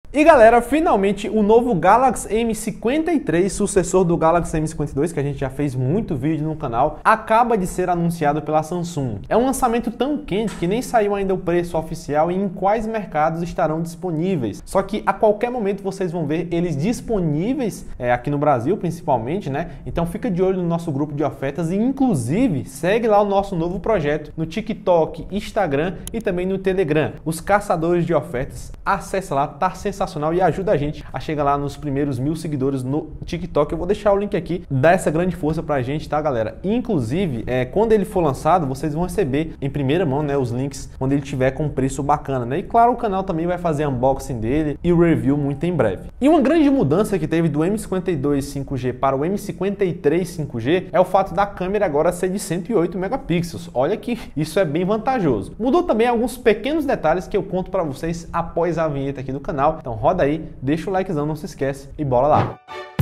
E galera, finalmente o novo Galaxy M53, sucessor do Galaxy M52, que a gente já fez muito vídeo no canal, acaba de ser anunciado pela Samsung. É um lançamento tão quente que nem saiu ainda o preço oficial e em quais mercados estarão disponíveis. Só que a qualquer momento vocês vão ver eles disponíveis aqui no Brasil, principalmente, né? Então fica de olho no nosso grupo de ofertas e inclusive segue lá o nosso novo projeto no TikTok, Instagram e também no Telegram. Os caçadores de ofertas, acessa lá, tá sensacional e ajuda a gente a chegar lá nos primeiros 1000 seguidores no TikTok. Eu vou deixar o link aqui, dá essa grande força pra gente, tá, galera? Inclusive, quando ele for lançado, vocês vão receber em primeira mão, né, os links quando ele tiver com preço bacana, né? E claro, o canal também vai fazer unboxing dele e review muito em breve. E uma grande mudança que teve do M52 5G para o M53 5G é o fato da câmera agora ser de 108 megapixels. Olha que isso é bem vantajoso. Mudou também alguns pequenos detalhes que eu conto para vocês após a vinheta aqui do canal. Então roda aí, deixa o likezão, não se esquece e bora lá!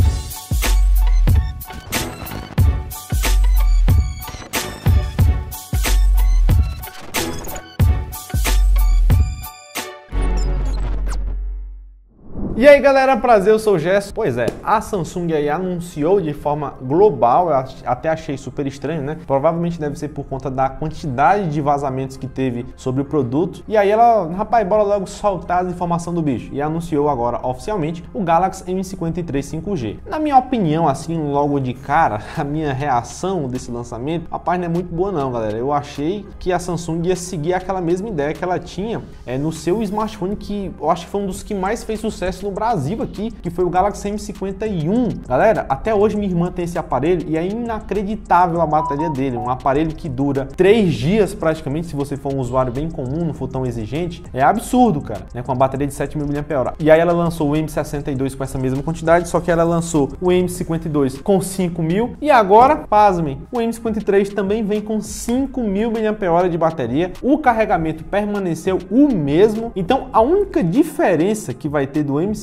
E aí galera, prazer, eu sou o Gerson. Pois é, a Samsung aí anunciou de forma global, eu até achei super estranho, né? Provavelmente deve ser por conta da quantidade de vazamentos que teve sobre o produto. E aí ela, rapaz, bora logo soltar as informações do bicho. E anunciou agora oficialmente o Galaxy M53 5G. Na minha opinião, assim, logo de cara, a minha reação desse lançamento, rapaz, não é muito boa não, galera. Eu achei que a Samsung ia seguir aquela mesma ideia que ela tinha no seu smartphone, que eu acho que foi um dos que mais fez sucesso no Brasil aqui, que foi o Galaxy M51. Galera, até hoje minha irmã tem esse aparelho e é inacreditável a bateria dele. Um aparelho que dura 3 dias praticamente, se você for um usuário bem comum, não for tão exigente. É absurdo, cara, né? Com a bateria de 7.000 mAh. E aí ela lançou o M62 com essa mesma quantidade, só que ela lançou o M52 com 5.000 e agora, pasmem, o M53 também vem com 5.000 mAh de bateria. O carregamento permaneceu o mesmo. Então a única diferença que vai ter do M52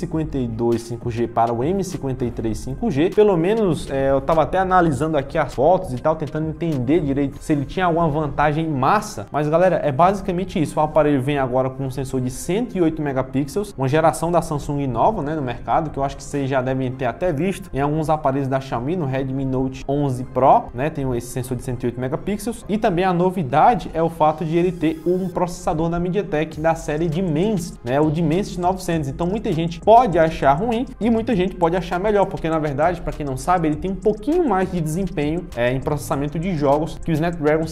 5G para o M53 5G, pelo menos eu estava até analisando aqui as fotos e tal, tentando entender direito se ele tinha alguma vantagem massa, mas galera, é basicamente isso. O aparelho vem agora com um sensor de 108 megapixels, uma geração da Samsung nova, né, no mercado, que eu acho que vocês já devem ter até visto em alguns aparelhos da Xiaomi, no Redmi Note 11 Pro, né, tem esse sensor de 108 megapixels, e também a novidade é o fato de ele ter um processador da MediaTek da série Dimensity, né, o Dimensity 900. Então muita gente pode achar ruim e muita gente pode achar melhor, porque na verdade, para quem não sabe, ele tem um pouquinho mais de desempenho em processamento de jogos que o Snapdragon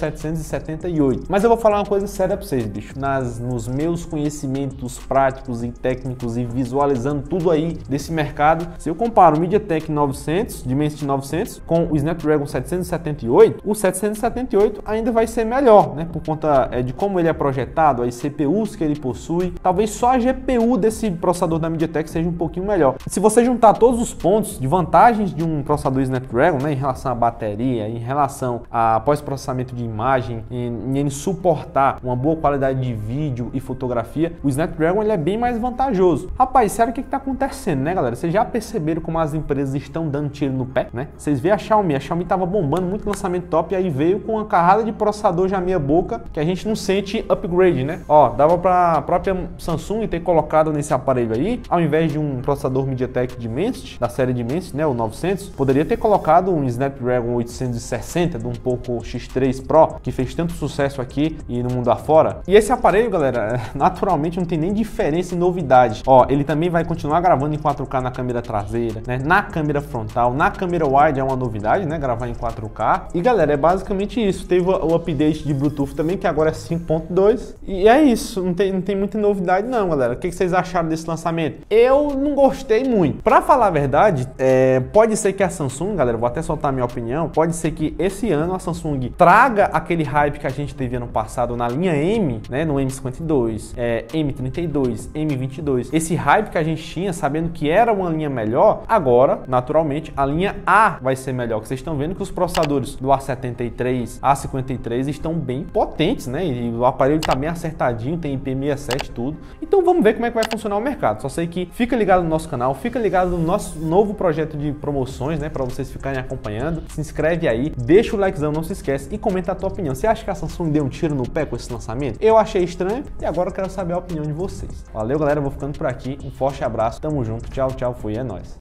778. Mas eu vou falar uma coisa séria para vocês, bicho. Nos meus conhecimentos práticos e técnicos e visualizando tudo aí desse mercado, se eu comparo o MediaTek 900, Dimensity 900, com o Snapdragon 778, o 778 ainda vai ser melhor, né? Por conta de como ele é projetado, as CPUs que ele possui, talvez só a GPU desse processador da MediaTek seja um pouquinho melhor. Se você juntar todos os pontos de vantagens de um processador Snapdragon, né, em relação à bateria, em relação a pós-processamento de imagem, em ele suportar uma boa qualidade de vídeo e fotografia, o Snapdragon ele é bem mais vantajoso. Rapaz, sério, o que está acontecendo, né, galera? Vocês já perceberam como as empresas estão dando tiro no pé, né? Vocês veem a Xiaomi estava bombando muito lançamento top e aí veio com uma carrada de processador já meia boca que a gente não sente upgrade, né? Ó, dava para a própria Samsung ter colocado nesse aparelho aí, ao invés de um processador MediaTek Dimensity, da série Dimensity, né, o 900, poderia ter colocado um Snapdragon 860 de um Poco X3 Pro, que fez tanto sucesso aqui e no mundo afora. E esse aparelho, galera, naturalmente não tem nem diferença em novidade. Ó, ele também vai continuar gravando em 4K na câmera traseira, né, na câmera frontal, na câmera wide é uma novidade, né, gravar em 4K. E galera, é basicamente isso. Teve o update de Bluetooth também, que agora é 5.2. E é isso, não tem muita novidade não, galera. O que vocês acharam desse lançamento? Eu não gostei muito. Pra falar a verdade, pode ser que a Samsung, galera, vou até soltar a minha opinião, pode ser que esse ano a Samsung traga aquele hype que a gente teve ano passado na linha M, né, no M52, M32, M22, esse hype que a gente tinha, sabendo que era uma linha melhor, agora, naturalmente, a linha A vai ser melhor, que vocês estão vendo que os processadores do A73, A53 estão bem potentes, né, e o aparelho tá bem acertadinho, tem IP67 tudo, então vamos ver como é que vai funcionar o mercado. Só sei que aqui. Fica ligado no nosso canal, fica ligado no nosso novo projeto de promoções, né, para vocês ficarem acompanhando. Se inscreve aí, deixa o likezão, não se esquece, e comenta a tua opinião. Você acha que a Samsung deu um tiro no pé com esse lançamento? Eu achei estranho e agora eu quero saber a opinião de vocês. Valeu, galera, eu vou ficando por aqui. Um forte abraço, tamo junto, tchau, tchau, fui, é nóis.